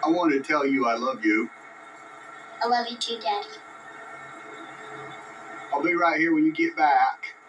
I wanted to tell you I love you. I love you too, Daddy. I'll be right here when you get back.